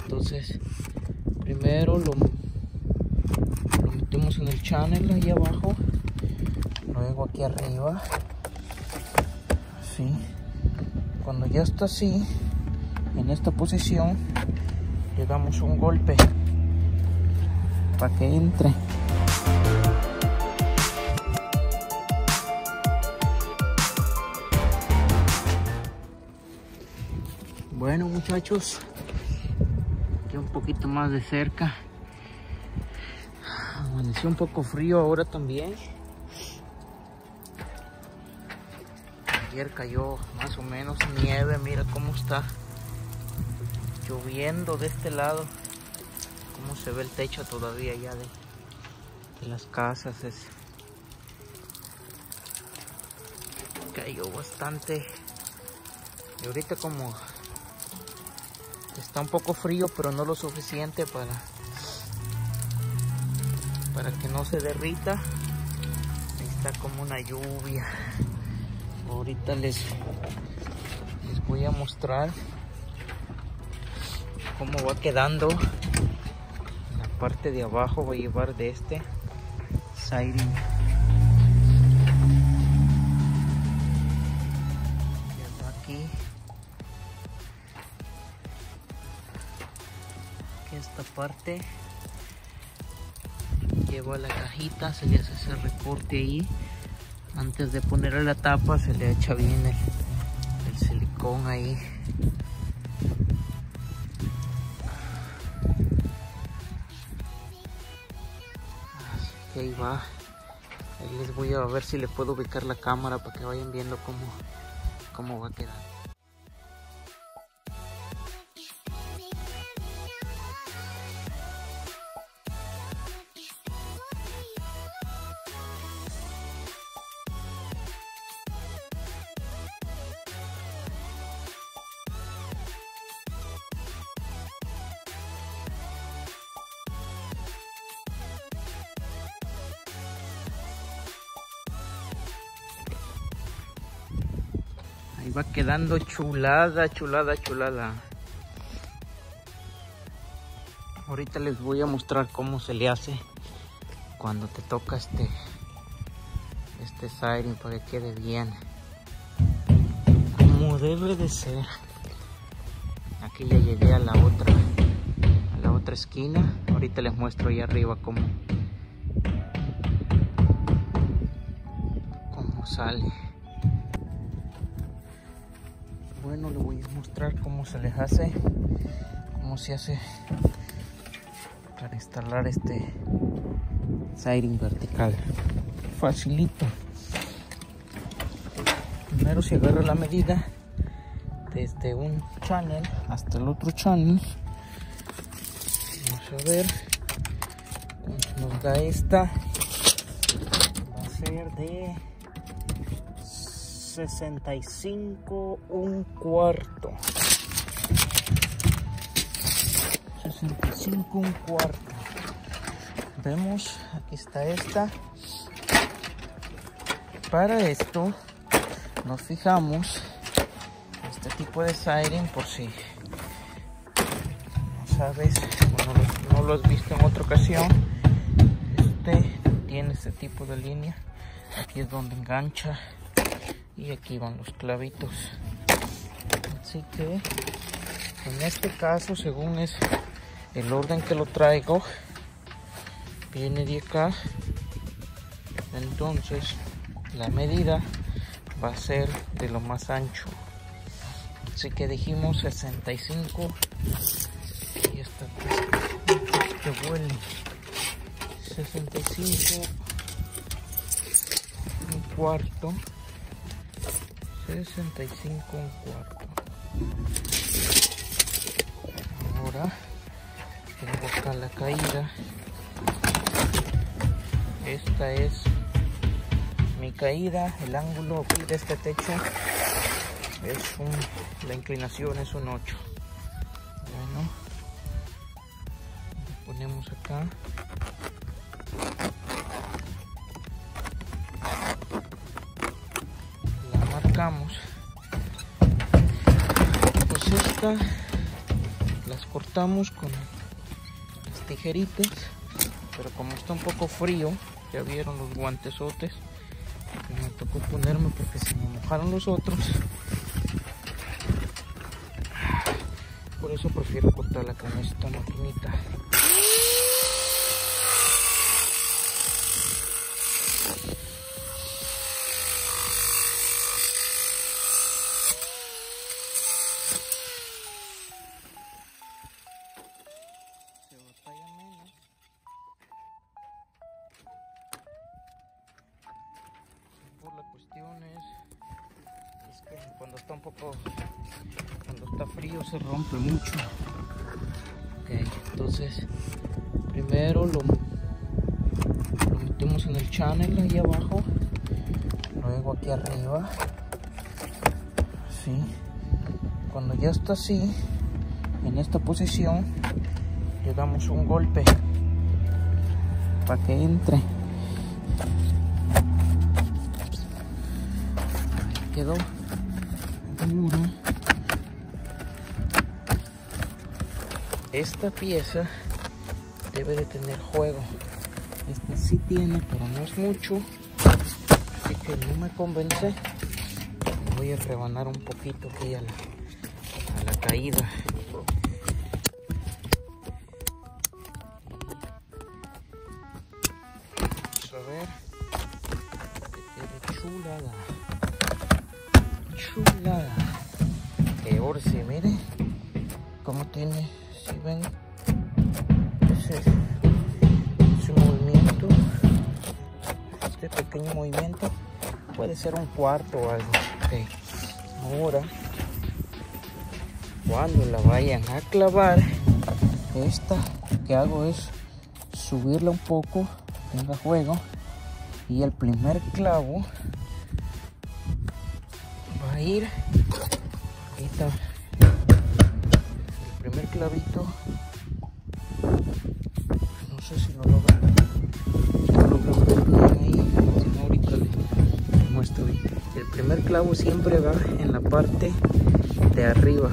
Entonces primero lo metemos en el channel ahí abajo, luego aquí arriba, así. Cuando ya está así, en esta posición, le damos un golpe para que entre. Bueno, muchachos, aquí un poquito más de cerca. Amaneció un poco frío ahora también. Ayer cayó más o menos nieve, mira cómo está lloviendo de este lado, cómo se ve el techo todavía ya de las casas. Cayó bastante y ahorita como está un poco frío, pero no lo suficiente para que no se derrita. Está como una lluvia. Ahorita les voy a mostrar cómo va quedando la parte de abajo. Voy a llevar de este siding. Aquí esta parte lleva la cajita, se le hace ese recorte ahí. Antes de ponerle la tapa se le echa bien el silicón ahí. Así que ahí va. Ahí les voy a ver si le puedo ubicar la cámara para que vayan viendo cómo va a quedar. Ahí va quedando chulada. Ahorita les voy a mostrar cómo se le hace cuando te toca este siding para que quede bien, como debe de ser. Aquí ya llegué a la otra esquina. Ahorita les muestro ahí arriba cómo sale. Bueno, les voy a mostrar cómo se les hace, cómo se hace para instalar este siding vertical. Facilito. Primero se agarra la medida desde un channel hasta el otro channel. Vamos a ver cuánto nos da esta. Va a ser de 65 1/4. 65 1/4. Vemos, aquí está esta. Para esto nos fijamos este tipo de siding, por si no sabes o no lo has visto en otra ocasión. Tiene este tipo de línea. Aquí es donde engancha y aquí van los clavitos. Así que en este caso, según es el orden que lo traigo, viene de acá. Entonces la medida va a ser de lo más ancho. Así que dijimos 65 y hasta que huele. 65 1/4. 65 1/4. Ahora tengo acá la caída. Esta es mi caída. El ángulo aquí de este techo es la inclinación es un 8. Bueno, lo ponemos acá. La marcamos. Pues esta la las cortamos con las tijeritas, pero como está un poco frío, ya vieron los guantesotes que me tocó ponerme porque se me mojaron los otros. Por eso prefiero cortarla con esta maquinita. Se batalla menos. Por la cuestión es que cuando está frío se rompe mucho. Ok, entonces primero lo metemos en el channel ahí abajo, luego aquí arriba, así. Cuando ya está así, en esta posición, le damos un golpe para que entre. Ahí quedó duro. Esta pieza debe de tener juego. Esta sí tiene, pero no es mucho, así que no me convence. Voy a rebanar un poquito aquí a la caída. Vamos a ver que quede chulada. Chulada. Que ahora sí, mire cómo tiene. Si ven ese movimiento, este pequeño movimiento, puede ser un cuarto o algo. Okay. Ahora, cuando la vayan a clavar, esta que hago es subirla un poco, tenga juego, y el primer clavo va a ir ahorita. Primer clavito, no sé si lo logran ver bien ahí, si no ahorita les muestro bien. El primer clavo siempre va en la parte de arriba,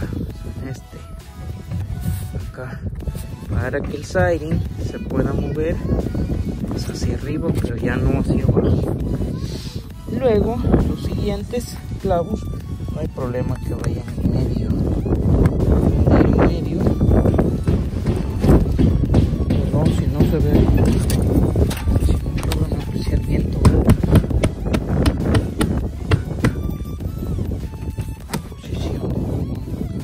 acá, para que el siding se pueda mover pues hacia arriba, pero ya no hacia abajo. Luego los siguientes clavos no hay problema que vayan en medio. Perdón si no se ve, si no logran apreciar bien todo. Posición de cómo.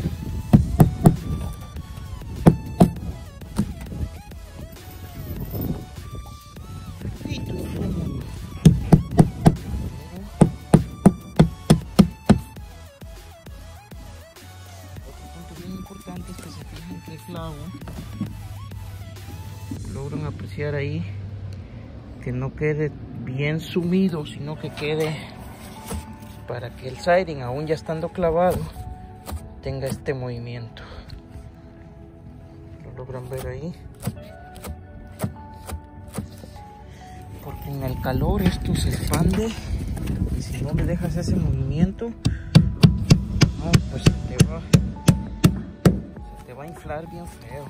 Es que se fijen que el clavo logran apreciar ahí que no quede bien sumido, sino que quede para que el siding, aún ya estando clavado, tenga este movimiento. Lo logran ver ahí, porque en el calor esto se expande y si no le dejas ese movimiento, pues te va a inflar bien feo.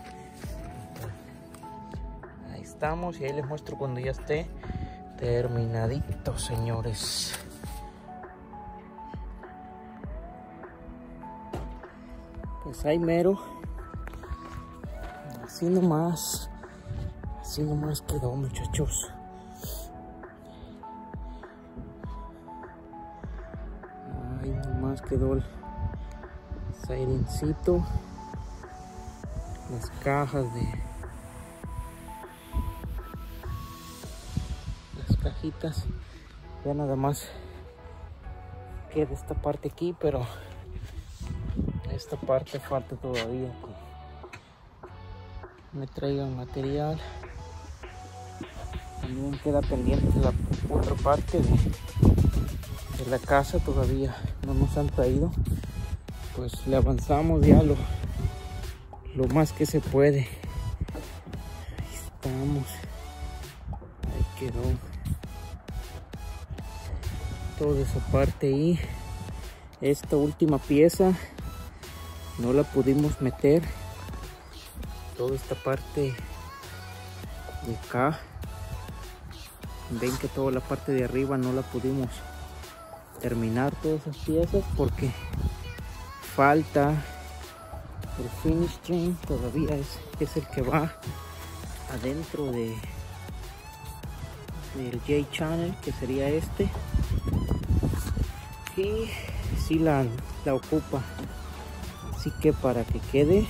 Ahí estamos y ahí les muestro cuando ya esté terminadito, señores. Pues ahí mero, así nomás quedó, muchachos. Ahí nomás quedó el sidingcito, las cajas las cajitas. Ya nada más queda esta parte aquí, pero esta parte falta todavía que me traigan material. También queda pendiente la otra parte de la casa, todavía no nos han traído. Pues le avanzamos ya lo más que se puede. Ahí estamos, ahí quedó toda esa parte ahí. Esta última pieza no la pudimos meter toda esta parte de acá. Ven que toda la parte de arriba no la pudimos terminar, todas esas piezas, porque falta el finish string. Todavía es el que va adentro del J-channel, que sería este, y si la ocupa. Así que para que quede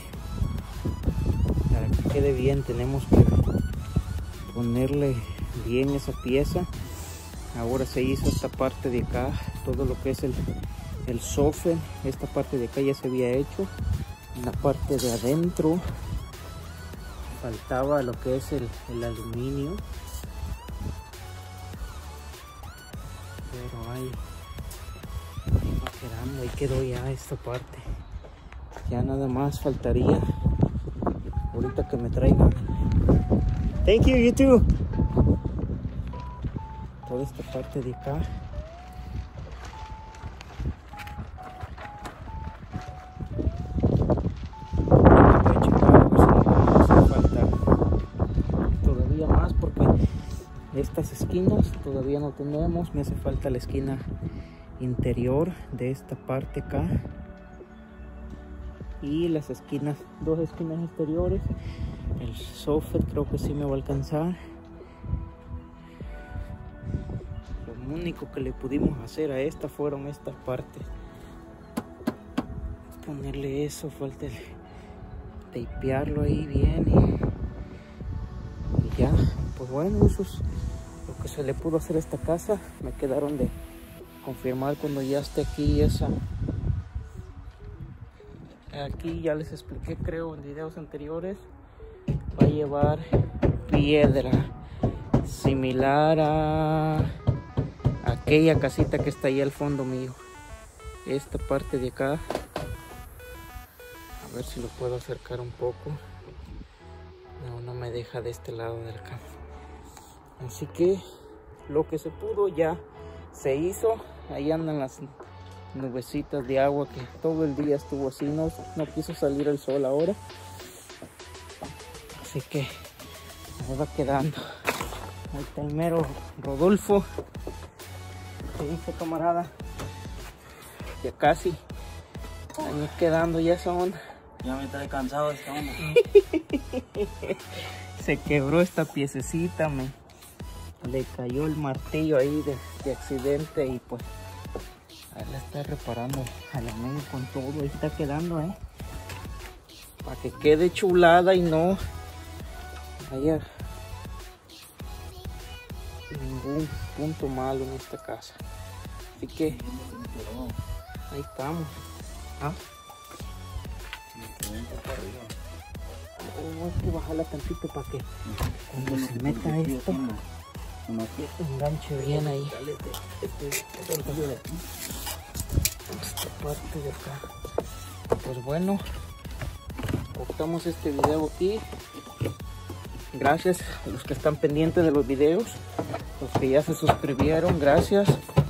bien, tenemos que ponerle bien esa pieza. Ahora se hizo esta parte de acá, todo lo que es el sofá. Esta parte de acá ya se había hecho. En la parte de adentro faltaba lo que es el aluminio, pero ahí va quedando, ahí quedó ya esta parte. Ya nada más faltaría ahorita que me traigan. Thank you, you too. Toda esta parte de acá. Voy a checar a ver si me hace falta todavía más, porque estas esquinas todavía no tenemos. Me hace falta la esquina interior de esta parte acá, y las esquinas, dos esquinas exteriores. El soffit creo que sí me va a alcanzar. Lo único que le pudimos hacer a esta fueron estas partes, ponerle eso, falta el tapearlo ahí bien, y ya. Pues bueno, eso es lo que se le pudo hacer a esta casa. Me quedaron de confirmar cuando ya esté aquí esa. Aquí ya les expliqué, creo, en videos anteriores, va a llevar piedra similar a aquella casita que está ahí al fondo mío. Esta parte de acá, a ver si lo puedo acercar un poco. No me deja de este lado del campo. Así que lo que se pudo ya se hizo. Ahí andan las nubecitas de agua, que todo el día estuvo así, no quiso salir el sol ahora, así que me va quedando. Ahí está el mero Rodolfo. ¿Qué dice, camarada? Ya casi años quedando, ya son. Ya me trae cansado esta onda. Se quebró esta piececita, le cayó el martillo ahí de accidente, y pues ahí la está reparando a la medio con todo. Ahí está quedando, para que quede chulada y no haya ningún punto malo en esta casa. Así que ahí estamos. Hay que bajarla tantito para que cuando se meta esto enganche bien ahí. Esta parte de acá. Pues bueno, cortamos este video aquí. Gracias a los que están pendientes de los videos, los que ya se suscribieron, gracias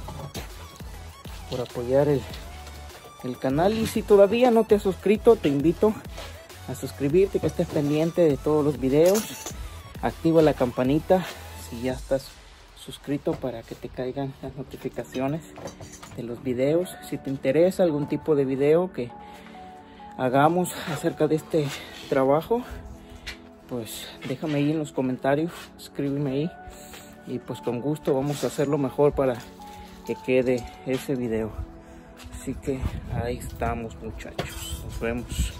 por apoyar el canal. Y si todavía no te has suscrito, te invito a suscribirte, que estés pendiente de todos los videos. Activa la campanita si ya estás suscrito, para que te caigan las notificaciones de los videos. Si te interesa algún tipo de video que hagamos acerca de este trabajo, pues déjame ahí en los comentarios, escríbeme ahí, y pues con gusto vamos a hacer lo mejor para que quede ese video. Así que ahí estamos, muchachos, nos vemos.